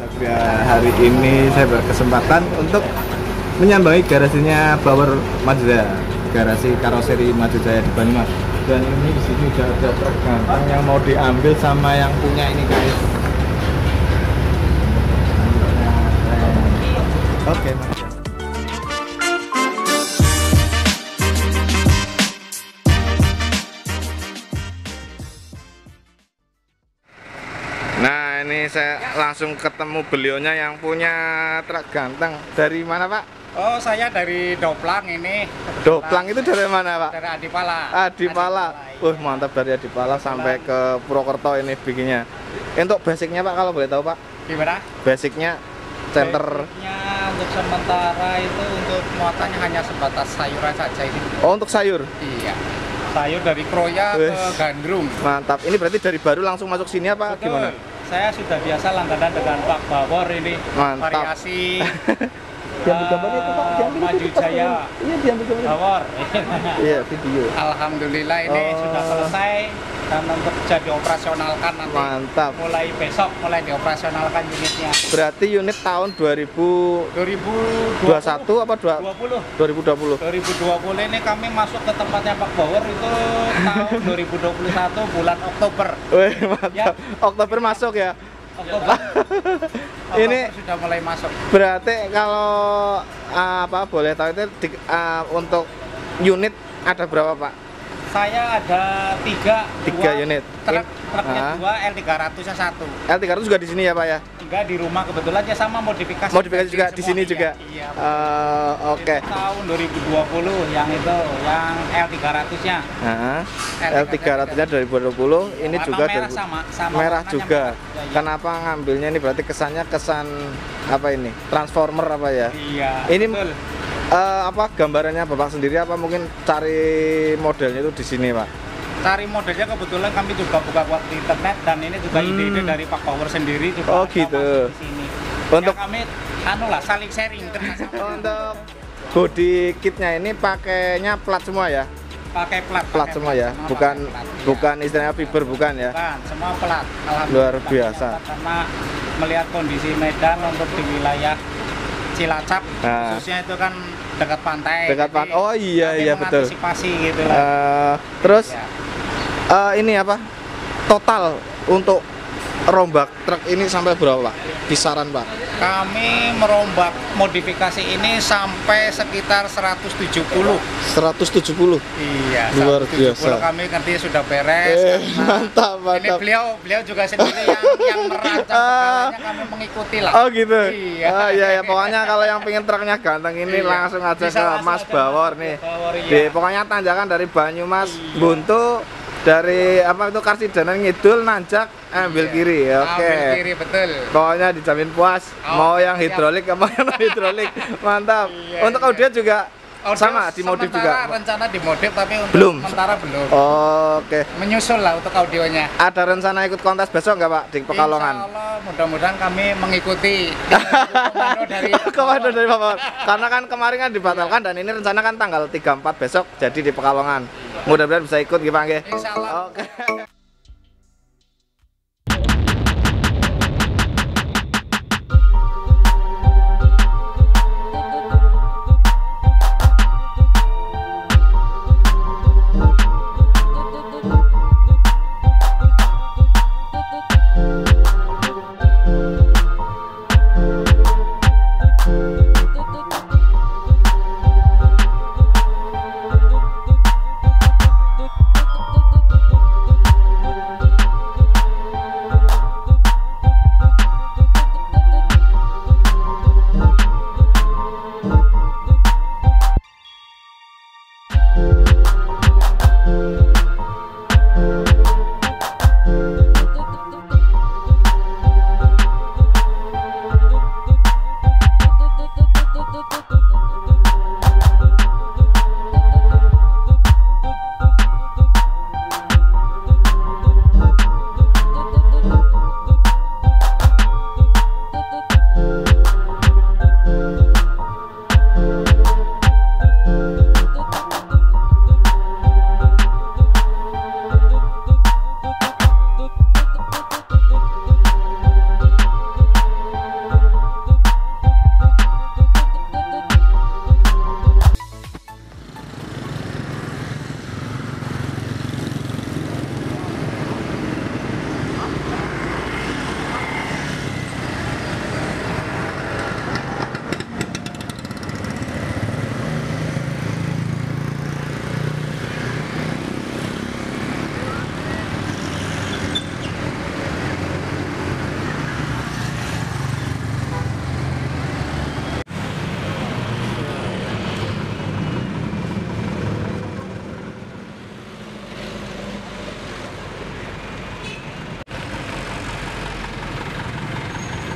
Ya, hari ini saya berkesempatan untuk menyambangi garasinya Bauer Mazda, garasi karoseri Mazda Jaya di Banyumas. Dan ini di sini udah ada truk ganteng yang mau diambil sama yang punya ini guys. Oke, Mas. Nah, ini saya langsung ketemu beliaunya yang punya truk ganteng. Dari mana, Pak? Oh, saya dari Doplang ini. Doplang itu dari mana, Pak? Dari Adipala. Adipala. Mantap, dari Adipala sampai ke Purwokerto ini bikinnya. Untuk basicnya, Pak, kalau boleh tahu, Pak? Gimana? Basicnya center. Basicnya untuk sementara itu untuk muatannya hanya sebatas sayuran saja ini. Oh, untuk sayur. Iya. Sayur dari Kroya ke Gandrung. Mantap. Ini berarti dari baru langsung masuk sini apa? Betul. Gimana? Saya sudah biasa langganan dengan Pak Bauer ini. Mantap. Variasi Diambil gambarnya itu, Pak. Diambil Maju itu, Pak. Jaya. Iya, diambil gambarnya. Bauer. Iya, video. Alhamdulillah ini sudah selesai dan untuk jadi operasionalkan nanti. Mantap. Mulai besok mulai dioperasionalkan unitnya. Berarti unit tahun 2021 apa 2020? 2020 ini kami masuk ke tempatnya Pak Bauer itu tahun 2021 bulan Oktober. Wih, mantap. Ya. Oktober masuk ya. Oktober Ini sudah mulai masuk. berarti kalau apa boleh tahu itu untuk unit ada berapa, Pak? Saya ada tiga unit. Truknya 2, L300-nya 1. L300 juga di sini ya, Pak ya? Enggak, di rumah kebetulan ya sama modifikasi. Modifikasi juga di sini juga. Iya. Oke. Tahun 2020 yang itu, yang L300-nya. Nah, L300-nya 2020, ini Warna juga merah sama merah juga. merah. Ya, Kenapa ngambilnya ini berarti kesannya kesan apa ini? Transformer apa ya? Iya. Ini betul. apa gambarannya Bapak sendiri apa mungkin cari modelnya itu di sini, Pak? Cari modelnya kebetulan kami juga buka di internet dan ini juga ide-ide dari Pak Bauer sendiri juga. Oh, gitu. Di sini. Untuk ya, kami saling sharing kerjasama. Untuk body kitnya ini pakainya plat semua ya? Pakai plat Semua ya, bukan istilahnya fiber bukan ya? Bukan, semua plat. Luar biasa. Karena melihat kondisi Medan untuk di wilayah Cilacap, khususnya itu kan dekat pantai. Oh iya betul. Mengantisipasi gitu lah. Terus Ya. ini apa? Total untuk rombak truk ini sampai berapa, Pak? Kisaran, Pak? Kami merombak modifikasi ini sampai sekitar 170. 170. Iya, luar biasa. Kami nanti sudah beres. Mantap. Ini beliau juga sendiri yang merancang segalanya, kami mengikuti lah. Oh gitu. Iya. Iya, pokoknya kalau yang pengen truknya ganteng ini langsung aja ke Mas Bauer nih. Di pokoknya tanjakan dari Banyumas, Buntu, dari apa itu Karsidenan Ngidul nanjak ambil kiri. Oke. Ambil kiri, betul. Pokoknya dijamin puas. Mau yang hidrolik mau yang non hidrolik. Mantap. Untuk audio juga sama dimodif juga. Rencana dimodif tapi untuk belum. Sementara belum. Oke. Menyusul lah untuk audionya. Ada rencana ikut kontes besok nggak, Pak, di Pekalongan? Insya Allah mudah-mudahan kami mengikuti komando dari Bapak. Karena kan kemarin kan dibatalkan dan ini rencana kan tanggal 3-4 besok jadi di Pekalongan. Mudah-mudahan bisa ikut gitu, Pak. Insya Allah. Oke.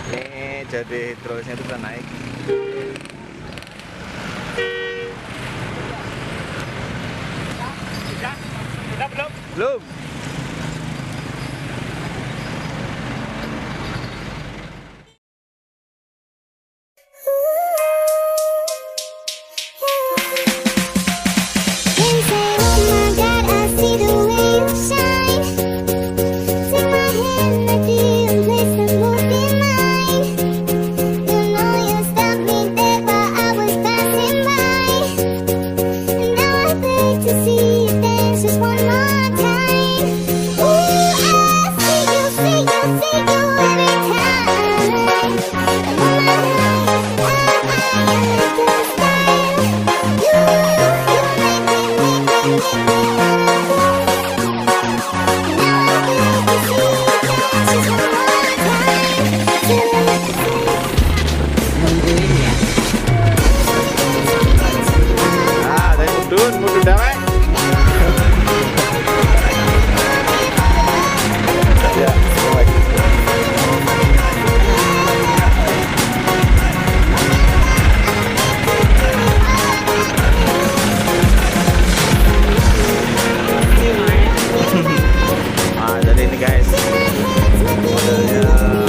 Ini jadi hidrolisnya itu bisa naik. Udah belum? Belum. Mudun damai. Ya, lagi. Jadi ini guys, modelnya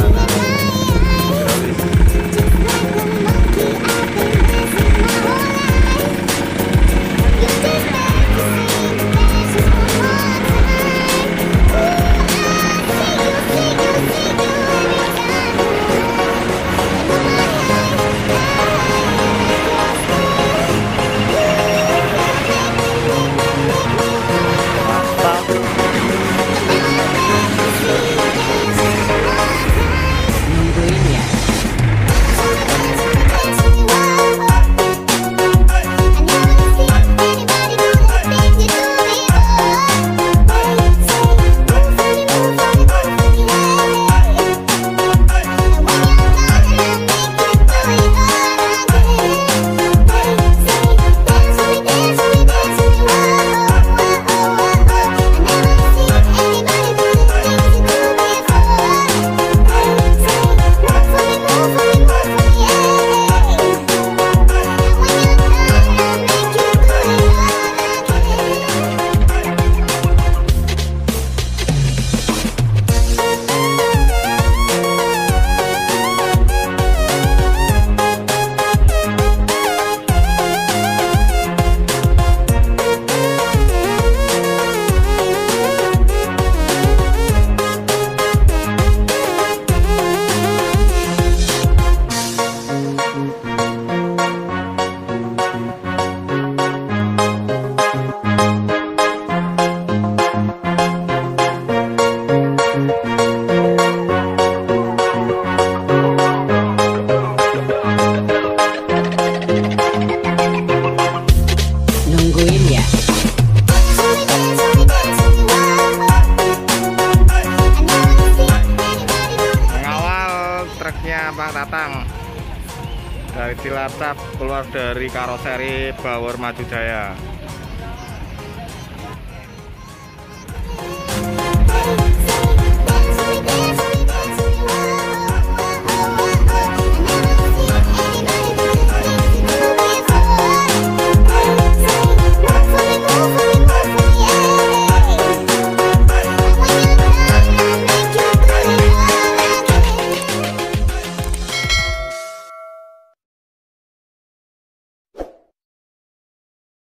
Bang Tatang dari Cilacap keluar dari karoseri Bawor Maju Jaya.